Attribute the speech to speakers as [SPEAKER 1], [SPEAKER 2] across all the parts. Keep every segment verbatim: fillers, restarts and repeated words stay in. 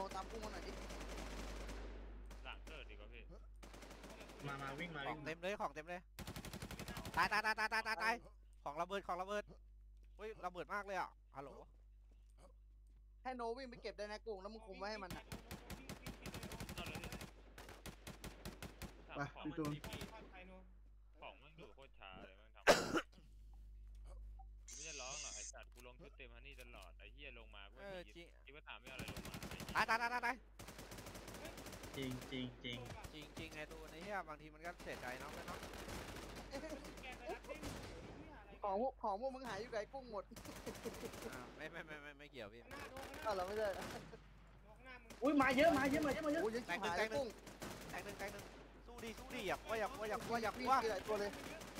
[SPEAKER 1] ตามกุ้งมาหน่อยดิ
[SPEAKER 2] หลังเกิดดีกว่าพี่
[SPEAKER 3] มามาวิ่งมา
[SPEAKER 4] ของเต็มเลยของเต็มเลยตายตายตายตายตายตายตายของระเบิดของระเบิดเฮ้ยระเบิดมากเลยอ่ะฮัลโหล
[SPEAKER 1] ให้โนวิ่งไปเก็บได้นะกุ้งแล้วมึงคุมไว้ให้มันอ่ะ
[SPEAKER 2] ไปพี่ตูนของมันดูโคตรช้าเลยมันทำไม่จะร้องหรอไอ้สัตว์กูลงชุดเต็มฮันนี่ตลอดไอ้เหี้ยลงมากูคิดว่าถามไม่เอาอะไรลงมา
[SPEAKER 4] ตายตายตายตาย
[SPEAKER 3] จริงจริงจริง
[SPEAKER 4] จริงจริงไอ้ตัวนี้บางทีมันก็เสียใจเนาะเนาะ
[SPEAKER 1] ของพวกของพวกมึงหายอยู่ไกลกุ้งหมด
[SPEAKER 4] ไม่ไม่ไม่ไม่ไม่เกี่ยวพี่
[SPEAKER 1] อ้าวเราไม่ได้
[SPEAKER 3] อุ้ยมาเยอะมาเยอะมาเยอะมาเยอะ
[SPEAKER 1] แตงหนึ่งแตงหนึ่ง
[SPEAKER 4] แตงหนึ่งแตงหนึ่งสู้ดีสู้ดีอยากว่าอยากว่าอยากว่าอยาก
[SPEAKER 1] ว่า
[SPEAKER 4] หลาย
[SPEAKER 1] ตัวเลย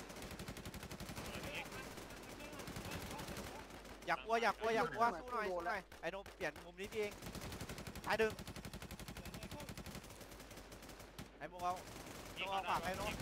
[SPEAKER 4] อยากว่าอยากว่าอยากว่าสู้หน่อยสู้หน่อยไอ้โนเปลี่ยนมุมนี้เองตายดึงไอ้โมเอาโนเอาขวาไปโน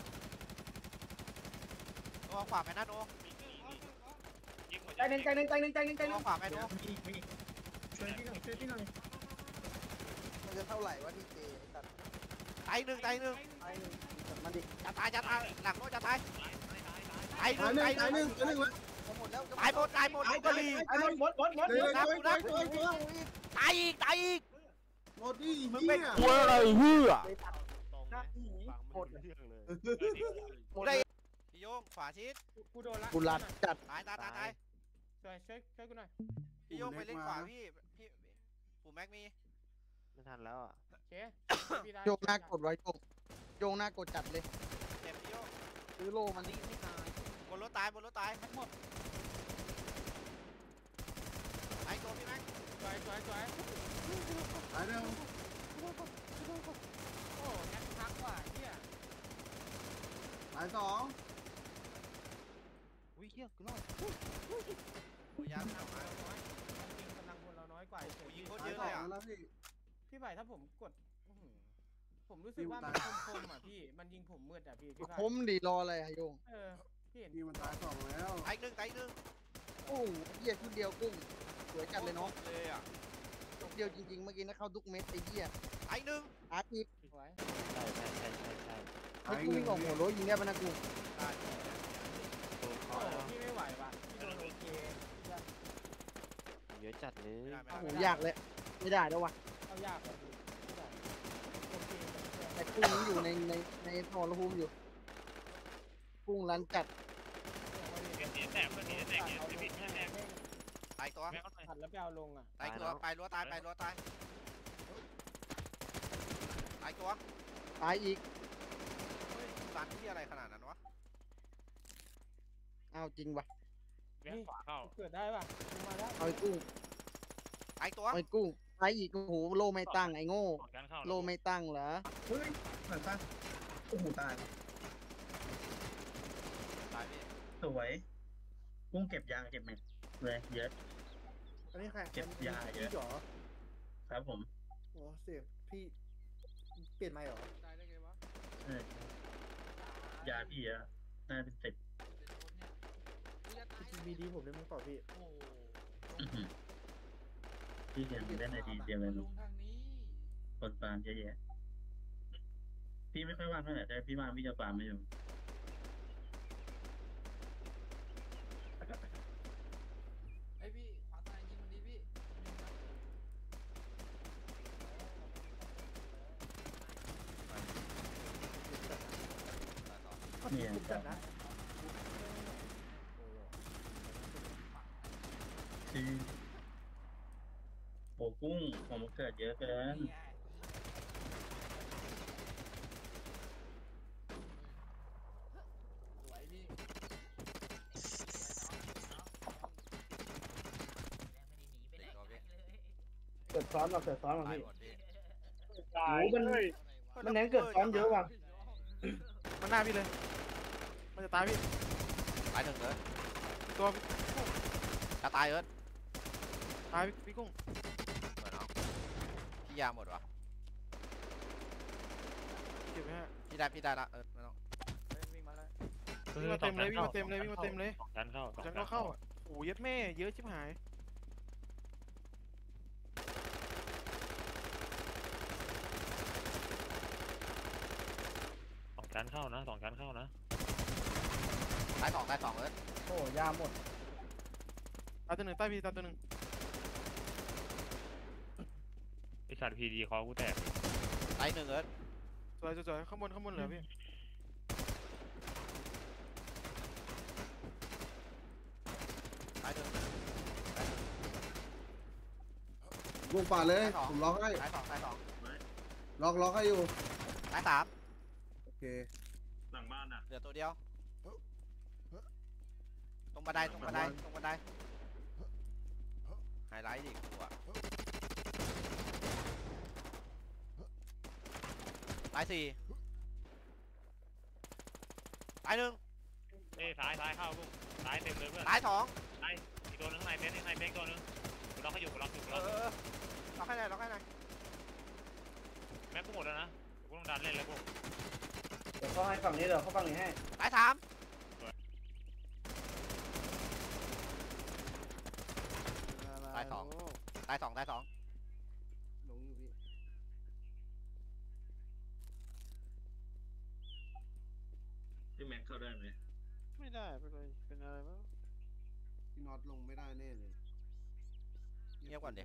[SPEAKER 4] โนเอาขวาไปนะโน
[SPEAKER 3] ใจหนึ่งใจหนึ่งใจหนึ่งใจหนึ่งใจหนึ่ง
[SPEAKER 4] เอาขวาไปโน
[SPEAKER 3] มีมีช่วยพี่หน่อยช่วยพี่หน่อย
[SPEAKER 1] มันจะเท่าไหร่วะที่เจตัด
[SPEAKER 4] ตายหนึ่งตายหนึ่ง
[SPEAKER 1] ตายหนึ่งมันดิ
[SPEAKER 4] จะตายจะตายหลังโนจะตายตายหนึ่งตายหนึ่ง
[SPEAKER 1] ตายหนึ่งหมดแล้ว
[SPEAKER 4] ตายหมดตายหมดลูกกะลี
[SPEAKER 3] ตายหมดหมดหมดหมด
[SPEAKER 4] นับนับตายอีกตายอีก
[SPEAKER 1] หมดดิ
[SPEAKER 4] มึงเป็นกลัวอะไรเหี้ย
[SPEAKER 1] หมดเลย
[SPEAKER 4] หมดเลยพี่โยงขวาชิด
[SPEAKER 1] กูโดนละกูรัดจัด
[SPEAKER 4] ตายตายตายตาย
[SPEAKER 5] ช่วยช่วยช่วยกูหน่อย
[SPEAKER 4] พี่โยงไปเล่นขวาพี่พี่ปู่แม็กมี
[SPEAKER 6] ไม่ทันแล้วอ่ะ
[SPEAKER 5] โอเค
[SPEAKER 1] โยงหน้ากดไว้โยงโยงหน้ากดจัดเลย
[SPEAKER 4] เจ็บพี่โยง
[SPEAKER 1] ซื้อโลมันนี่
[SPEAKER 4] ไม่ตายบนรถตายบนรถตายหมดไอ้ตัวพี่แม็ก
[SPEAKER 5] สวยสวยสวย
[SPEAKER 1] ตายเร็ว
[SPEAKER 5] โอ้แม็กพักว่ะเฮีย
[SPEAKER 1] ตายสอง
[SPEAKER 6] วิ่งเฮียกูรอด
[SPEAKER 4] กูยันเอามา
[SPEAKER 5] จริงกำลังคนเราน้อยกว่า
[SPEAKER 4] ยิงโคตรเยอะเลยอ่ะ
[SPEAKER 5] พี่ใบถ้าผมกดผมรู้สึกว่ามันคมๆอ่ะพี่มันยิงผมมืดอ่ะพี่พี่
[SPEAKER 1] คมดีรออะไรโยง
[SPEAKER 5] เออพี่เห็น
[SPEAKER 1] นี่มันตายสองแล้ว
[SPEAKER 4] ตายหนึ่งตายหนึ่ง
[SPEAKER 1] โอ้เหี้ยชุดเดียวกุ้งสวยจัดเลยเนาะ
[SPEAKER 4] เลยอ่ะ
[SPEAKER 1] ชุดเดียวจริงๆเมื่อกี้นะเข้าทุกเม็ดไอ้เหี้ย
[SPEAKER 4] ตายหนึ่ง
[SPEAKER 1] อาร์ตอีก
[SPEAKER 5] สวย
[SPEAKER 6] ใช่ใช่ใช่ใช่ใช่
[SPEAKER 1] ไอ้กุ้งวิ่งออกหัวโล้ยิงได้ปะนะกุ้ง
[SPEAKER 5] พี่ไม่ไหวว่ะพี่โดนโอเค
[SPEAKER 6] เยอะจัดเลย
[SPEAKER 1] โอ้ยากเลยไม่ได้แล้ววะ
[SPEAKER 5] เอายากเลยโอเค
[SPEAKER 1] แต่กุ้งนี้อยู่ในในในทอระภูมิอยู่กุ้งรันจัด
[SPEAKER 2] แตกเพื่อนหนีแตกเนี่ยพี่พี่แตก
[SPEAKER 4] ตายตัว
[SPEAKER 5] หันแล้วไปเอาลงอ่ะ
[SPEAKER 4] ตายตัวไปรั้วตายไปรั้วตายตายตัว
[SPEAKER 1] ตายอีก
[SPEAKER 4] รันที่อะไรขนาดนั้นวะ
[SPEAKER 1] เอาจริงวะ
[SPEAKER 5] นี่เกิดได้ป่ะมาแล้ว
[SPEAKER 1] เอาไอ้กุ้ง
[SPEAKER 4] ตายตัว
[SPEAKER 1] ไอ้กุ้งตายอีกโอ้โหโลไม่ตั้งไอ้โง่โลไม่ตั้งเหรอ
[SPEAKER 3] เฮ้ยเหมือนป่ะโอ้โหตาย
[SPEAKER 4] ตายพี่
[SPEAKER 3] สวยกุ้งเก็บยาเก็บเม็ดเลยเยอะ
[SPEAKER 1] อันนี้ใคร
[SPEAKER 3] เก็บยาเยอะครับผม
[SPEAKER 1] โอ้เสียพี่เปลี่ยนไม่หรอ
[SPEAKER 4] ตายได้ไงวะ
[SPEAKER 3] เออยาพี่เยอะน่าเป็นสิบ
[SPEAKER 1] มีดีผมเล่นมึงต่อพี่
[SPEAKER 3] พี่ยังเล่นในดีเดียวเลยคนฟาร์มเยอะแยะพี่ไม่ค่อยว่างเท่าไหร่แต่พี่ว่างพี่จะฟาร์มไม่อยู่
[SPEAKER 4] ไอพี่ขวาตายยิงมันดีพี่
[SPEAKER 3] เนี่ยคือโอ้กุ้งของมันเกิดเยอะเกิน
[SPEAKER 1] เกิดซ้อนเราเกิดซ้อนเราพี่
[SPEAKER 3] ตาย
[SPEAKER 1] มันมันเน้นเกิดซ้อนเยอะว่ะ
[SPEAKER 5] มันหน้าพี่เลยมันจะตายพี่
[SPEAKER 4] ตายหนึ่งเลย
[SPEAKER 5] ตัว
[SPEAKER 4] จะตายเอิร์ธ
[SPEAKER 5] ตายพี่กุ้ง
[SPEAKER 4] เหมือนน้องพี่ยาหมดวะ
[SPEAKER 5] เก็บไหมฮะ
[SPEAKER 4] พี่ได้พี่ได้ละเอิร์ธไม่ต้อง
[SPEAKER 5] วิ่งมาแล้ววิ่งมาเต็มเลยวิ่งมาเต็มเลยวิ่งมาเต็มเลย
[SPEAKER 2] ฉันเข้า
[SPEAKER 5] ฉันก็เข้าโอ้ยยัดแม่เยอะชิบหาย
[SPEAKER 2] ชั้นเข้านะสองชั้นเข้านะ
[SPEAKER 4] ตายสองตายสองเอิร์ธ
[SPEAKER 1] โอ้ยาหมด
[SPEAKER 7] ตายตัวหนึ่งใต้พี่ตายตัวหนึ่ง
[SPEAKER 2] ไอสัตว์พีดีคอกูแตก
[SPEAKER 4] ตายหนึ่งเอิร์ธ
[SPEAKER 7] สวยสวยข้างบนข้างบนเหลือพี่
[SPEAKER 4] ตายหนึ่ง
[SPEAKER 1] ลูกป่าเลย ผมล็อกให้
[SPEAKER 4] ตายสองตายสอง
[SPEAKER 1] ล็อกล็อกให้อยู่
[SPEAKER 4] ตายสาม
[SPEAKER 1] โอเค
[SPEAKER 3] หลังบ้านอ่ะ
[SPEAKER 4] เหลือตัวเดียวตรงบันไดตรงบันไดตรงบันไดไฮไลท์ดิกูอะตายสี่ตายหนึ่ง
[SPEAKER 2] เอ้ยซ้ายซ้ายเข้าปุ๊บซ้ายเต็มเลยเพื่อน
[SPEAKER 4] ตายสอง
[SPEAKER 2] ซ้ายอีกตัวนึงข้างในเต็นท์ข้างในเต็นท์ตัวนึงกูล็อกให้อยู่กูล็อกอยู่กู
[SPEAKER 4] เอ
[SPEAKER 2] ล็อก
[SPEAKER 4] อเออล็อกให้หน่อยล็อกให้หน่อย
[SPEAKER 2] แม็กกูหมดแล้วนะกูต้องดันเล่นแล้วกู
[SPEAKER 1] เดี๋ยวเข้าให้ฝั่งนี้เดี๋ยวเข้าฝั่งนี้ให้
[SPEAKER 4] ตายสามตายสองตายสองตายสอง
[SPEAKER 1] ลงอยู่พี่
[SPEAKER 3] พี่แม็กเข้าได้ไหม
[SPEAKER 6] ไม่ได้ไปเลยเป็นอะไรบ้าง
[SPEAKER 1] พี่น็อตลงไม่ได้แน่เลย
[SPEAKER 4] เงียบก่อนเดี๋ยว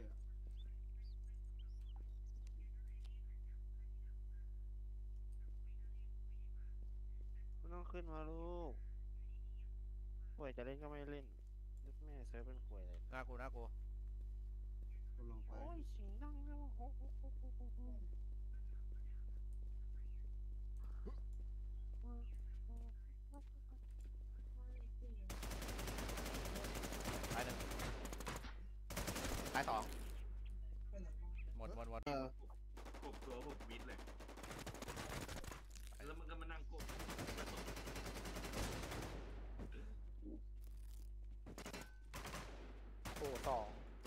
[SPEAKER 6] ไม่ต้องขึ้นมาลูกป่วยจะเล่นก็ไม่เล่นยึดแม่เซิร์ฟเป็นป่วยเลย
[SPEAKER 4] หน้ากูหน้ากู
[SPEAKER 1] คนลองไป
[SPEAKER 6] โอ้ยเสียงดังนะโอ้โห
[SPEAKER 4] ตายหนึ่งตายสองหมดหมดหมด
[SPEAKER 1] เออก
[SPEAKER 3] บตัวผมวิดเลยแล้วมันก็มานั่งกบ
[SPEAKER 6] โอ้สอง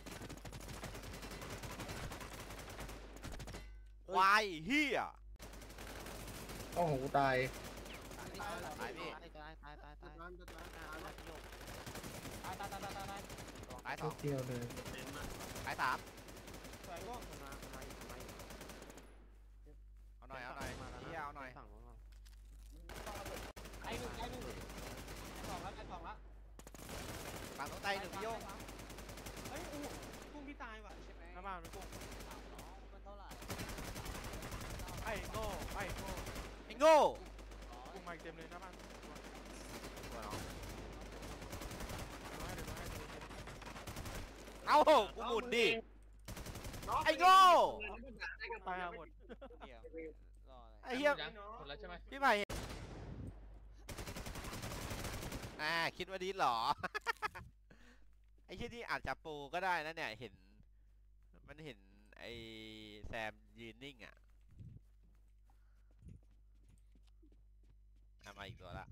[SPEAKER 4] วายเฮีย
[SPEAKER 1] โอ้โหตาย
[SPEAKER 4] ตายพี่
[SPEAKER 6] ตายตายตายตาย
[SPEAKER 1] จั
[SPEAKER 6] ตา
[SPEAKER 1] ด
[SPEAKER 6] ย
[SPEAKER 1] ร้านจัดร้าน
[SPEAKER 6] ตายแล้วพี่โยก
[SPEAKER 5] ตายตายตายตายตายตาย
[SPEAKER 4] ตายสอง
[SPEAKER 1] เดียวเลย
[SPEAKER 3] เต็นท์มา
[SPEAKER 4] ตายสาม
[SPEAKER 5] สวยก็
[SPEAKER 6] มาทำไมทำไม
[SPEAKER 4] เอาหน่อยเอาหน่อยเฮียเอาหน่อย
[SPEAKER 6] สั่งมา
[SPEAKER 5] ตายหนึ่งตายหนึ่งตายสองแล้วตายสองแล้ว
[SPEAKER 4] ฝั่งต้องตายหนึ่งพี่โยง
[SPEAKER 5] เฮ้ยโอ้โหกุ้งพี่ตายว่ะใช่ไหม
[SPEAKER 7] หน้าบ้านเป็นกุ้ง
[SPEAKER 5] มันเท่าไหร่
[SPEAKER 7] ไอ้โง่ไอ้โง่
[SPEAKER 4] ไอ้โง่
[SPEAKER 7] กุ้งมาอีกเต็มเลยหน้าบ้าน
[SPEAKER 4] ตัวน้อง
[SPEAKER 7] เดี๋ยวให้เดี๋ยวให้เดี๋ยวให้
[SPEAKER 4] เอ้ากูหมุนดิไอ้โง่
[SPEAKER 7] ตายหาหมด
[SPEAKER 6] เดี๋ยวรออะไร
[SPEAKER 4] ไอ้เฮีย
[SPEAKER 2] หมดแล้วใช่ไหม
[SPEAKER 4] พี่ใหม่อ่าคิดว่าดีเหรอ ไอ้เฮียนี่อาจจะโปรก็ได้นะเนี่ยเห็นมันเห็นไอ้แซมยืนนิ่งอ่ะอ่ะมาอีกตัวละ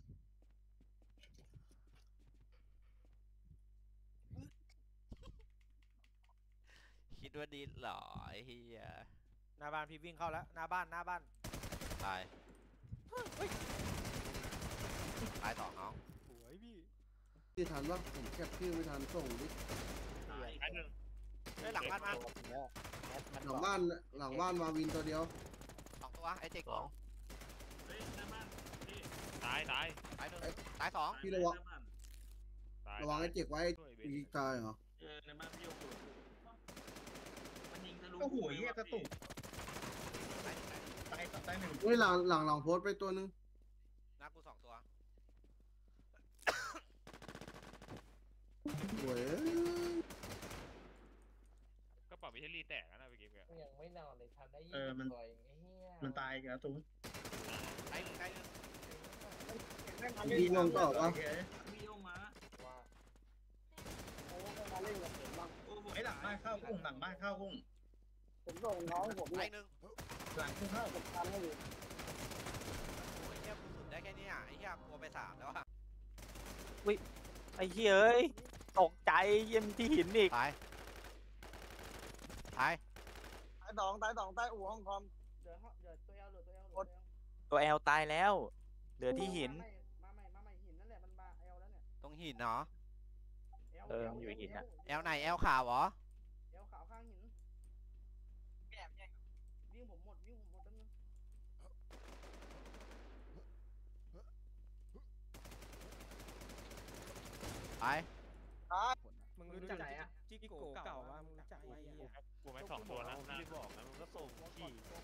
[SPEAKER 4] คิดว่าดีเหรอไอ้เฮีย
[SPEAKER 5] หน้าบ้านพี่วิ่งเข้าแล้วหน้าบ้านหน้าบ้าน
[SPEAKER 4] ตายตายสองน้อง
[SPEAKER 7] สวยพี่
[SPEAKER 1] ที่ทันว่าผมแคปชื่อไม่ทันส่งดิ
[SPEAKER 3] ตาย
[SPEAKER 2] ไอ้หนึ่ง
[SPEAKER 4] เฮ้ยหลังบ้านมา
[SPEAKER 1] หลังบ้านหลังบ้านมาวินตัวเดียว
[SPEAKER 4] สองตัวไอ้เจ๊กสอง
[SPEAKER 3] เฮ้ยหน้าบ้านพี่
[SPEAKER 2] ตายตาย
[SPEAKER 4] ตายหนึ่งตายสอง
[SPEAKER 1] พี่ระวัง
[SPEAKER 3] หน้าบ้าน
[SPEAKER 2] ตาย
[SPEAKER 1] ระวังไอ้เจ็กไว้
[SPEAKER 2] ช่วยเบ
[SPEAKER 1] ยิง
[SPEAKER 2] น
[SPEAKER 1] ตายเหรอ
[SPEAKER 3] เออในบ้านพี่โยกมันยิงทะลุ
[SPEAKER 8] โอ้โหเหี้ยกระตุก
[SPEAKER 4] ตายหนึ่งตายหนึ่ง
[SPEAKER 8] ตายตายหนึ่ง
[SPEAKER 1] เฮ้ยหลังหลังหลังโพสต์ไปตัวนึง
[SPEAKER 4] หน้ากูสองตัว
[SPEAKER 1] โว้ย
[SPEAKER 2] ก็ปรับวิเทอรี่แตกนะไปเก็บกัน
[SPEAKER 5] ยังไม่นอนเลยทันได้ยิ
[SPEAKER 8] เออมัน
[SPEAKER 5] ตัวเองไอ้เหี้ย
[SPEAKER 8] มันตายอีกแล้วตุ้ม
[SPEAKER 4] ตายหนึ่งตายหนึ่ง
[SPEAKER 1] ดีงงต่อวะ
[SPEAKER 3] พี่โยกมา
[SPEAKER 5] ว่า
[SPEAKER 3] โอ้โห
[SPEAKER 8] ไอ้หลังบ้านเข้ากุ้งหลังบ้านเข้ากุ้ง
[SPEAKER 1] ผมส่งน้องผม
[SPEAKER 4] ตายหนึ่ง
[SPEAKER 8] หลังกุ้งเข้า
[SPEAKER 1] ทำให้อยู่
[SPEAKER 4] โอ้ยเฮียกูสุดได้แค่เนี้ยไอ้เฮียกลัวไปสามแล้วอะ
[SPEAKER 9] ไอ้เหี้ยเอ้ยตกใจเยี่ยมที่หินอีก
[SPEAKER 4] ตายตาย
[SPEAKER 1] ตายสองตายสองตายอู่ห้องคอม
[SPEAKER 5] เดี๋ยวเดี๋ยวตัวเอลหรือตัวเอล
[SPEAKER 1] กด
[SPEAKER 9] ตัวแอลตายแล้ว เหลือที่หิน
[SPEAKER 5] มาใหม่มาใหม่หินนั่นแหละมันบาเอลแล้วเนี่ย
[SPEAKER 4] ตรงหินเนาะ
[SPEAKER 9] เออมันอยู่หินอะ
[SPEAKER 4] แอลไหนแอลขาวเหรอ
[SPEAKER 5] เอลขาวข้างหินวิ่งผมหมดวิ่งผมหมดตั้งนึง
[SPEAKER 4] ไป
[SPEAKER 5] มึงรู้จักจิกโกเก่าว่ามึงรู้จักไอ้เหี้ย
[SPEAKER 2] กูไม่สองตัวนะนะ
[SPEAKER 6] พี่บอกนะมึงก็ส่งขี้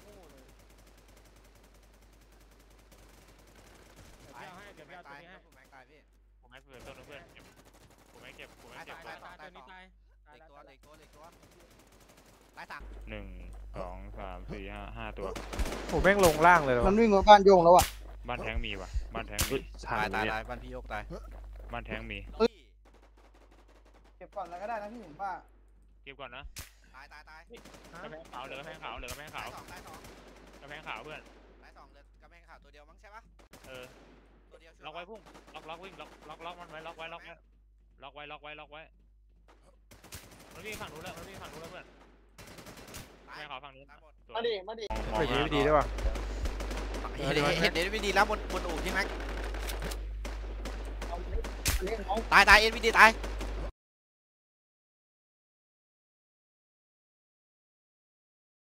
[SPEAKER 4] ไป
[SPEAKER 5] เดี๋ยวพี่เอาให้เดี๋ยวพี่เอาตัวนี้ให้
[SPEAKER 4] แม็กตายพี่
[SPEAKER 2] กูไม่เผื่อตัวนึงเพื่อนเก็บกูไม่เก็บกูไม่
[SPEAKER 5] ตาย
[SPEAKER 2] เก็บ
[SPEAKER 5] ตายตายตัวนี้ตาย
[SPEAKER 4] เด็กตัวเด็กตัวเด็กตัวตายสาม
[SPEAKER 2] หนึ่งสองสามสี่ห้าห้าตัว
[SPEAKER 7] โอ้แม่งลงล่างเลยเหรอ
[SPEAKER 1] มันวิ่งมาบ้านโยงแล้วอ่ะ
[SPEAKER 2] บ้านแทงมีว่ะบ้านแทงมี
[SPEAKER 4] ตายตายตายบ้านพี่โยกตาย
[SPEAKER 2] บ้านแทงมี
[SPEAKER 1] เก็บก่อนแล้วก็ได้นะพี่ผมว่า
[SPEAKER 2] เก็บก่อนนะ
[SPEAKER 4] ตายตายตาย
[SPEAKER 2] กระแพงขาวเหลือกระแพงขาวเหลือกระแพงขาว
[SPEAKER 4] สองตายสอง
[SPEAKER 2] กระแพงขาวเพื่อน
[SPEAKER 4] ตายสองเลยกระแพงขาวตัวเดียวมั้งใช่ปะ
[SPEAKER 2] เออ
[SPEAKER 4] ตัวเดียว
[SPEAKER 2] ล็อกไว้พุ่งล็อกล็อกวิ่งล็อกล็อกล็อกมันไว้ล็อกไว้ล็อกไว้ล็อกไว้ล็อกไว้ล็อกไว้มันวิ่งฝั่งนู้นแล้วมันวิ่งฝั่งนู้นแล้วเพื่อนกระแพงขาวฝั่งนู้น
[SPEAKER 4] ตายหมด
[SPEAKER 1] มาดิมาดิ
[SPEAKER 7] เฮ้ยไม่ดีด้วยว่ะ
[SPEAKER 4] เห็นเห็นเห็นเอ็นวีดีแล้วบนบนอู่พี่แม็ก
[SPEAKER 1] เอาเล่นเอา
[SPEAKER 4] ตายตายเอ็นวีดีตาย